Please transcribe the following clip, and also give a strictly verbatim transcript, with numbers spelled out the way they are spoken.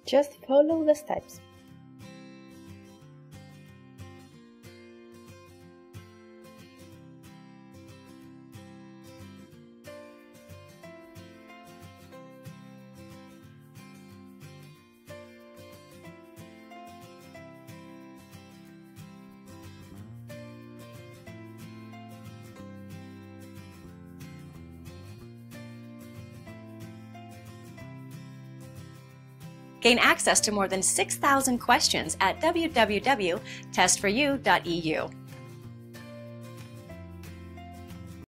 Just follow the steps. Gain access to more than six thousand questions at w w w dot test for you dot e u.